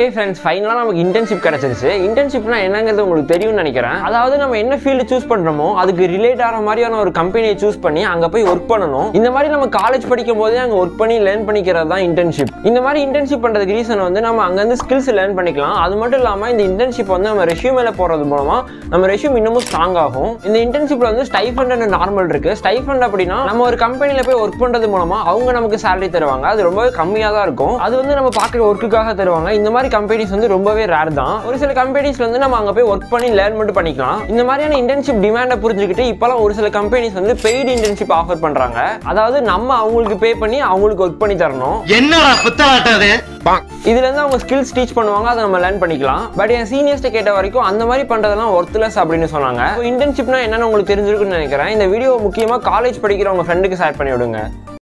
Hey friends, finally நமக்கு internship கிடைச்சிருச்சு. internshipனா என்னங்கிறது உங்களுக்கு தெரியும்னு நினைக்கிறேன். அதாவது நம்ம என்ன ஃபீல்ட் சூஸ் பண்றோமோ அதுக்கு ரிலேட் ஆற மாதிரியான ஒரு கம்பெனியை சூஸ் பண்ணி அங்க போய் வர்க் பண்ணனும். இந்த மாதிரி நம்ம காலேஜ் படிக்கும்போதே அங்க வர்க் பண்ணி லேர்ன் பண்ணிக்கிறது தான் internship. இந்த மாதிரி internship பண்றதுக்கு ரீசன் வந்து நம்ம அங்க இருந்து ஸ்கில்ஸ் லேர்ன் பண்ணிக்கலாம். அது மட்டும் இல்லாம இந்த internship வந்து நம்ம ரெஸ்யூமேல போறது மூலமா நம்ம ரெஸ்யூம் இன்னும் ஸ்ட்ராங் ஆகும். இந்த internshipல வந்து ஸ்டைஃபண்ட் அண்ட் நார்மல் இருக்கு. ஸ்டைஃபண்ட் அப்படினா நம்ம ஒரு கம்பெனில போய் வர்க் பண்றது மூலமா அவங்க நமக்கு salary தருவாங்க. அது ரொம்பவே கம்மியா தான் இருக்கும். அது வந்து நம்ம பாக்குற வர்க்குக்காக தருவாங்க. இந்த மாதிரி கம்பெனிஸ் வந்து ரொம்பவே ரேர் தான். ஒரு சில கம்பெனிஸ்ல வந்து நம்ம அங்க போய் வர்க் பண்ணி லேர்ன் மட்டும் பண்ணிக்கலாம். இந்த மாதிரியான இன்டர்ன்ஷிப் டிமாண்ட புரிஞ்சுக்கிட்டு இப்பலாம் ஒரு சில கம்பெனிஸ் வந்து பெய்ட் இன்டர்ன்ஷிப் ஆஃபர் பண்றாங்க. அதாவது நம்ம அவங்களுக்கு பே பண்ணி அவங்களுக்கு வர்க் பண்ணி தரணும். என்னடா புத்தாட்டது? இதுல இருந்து அவங்க ஸ்கில்ஸ் டீச் பண்ணுவாங்க. அதை நம்ம லேர்ன் பண்ணிக்கலாம். பட் என் சீனியர்ஸ்ட்ட கேட்ட வரைக்கும் அந்த மாதிரி பண்றதெல்லாம் ஒர்த்லெஸ் அப்படின்னு சொன்னாங்க. இன்டர்ன்ஷிப்னா என்னன்னு உங்களுக்கு தெரிஞ்சிருக்குன்னு நினைக்கிறேன். இந்த வீடியோ முக்கியமா காலேஜ் படிக்கிற உங்க ஃப்ரெண்டுக்கு ஷேர் பண்ணி விடுங்க.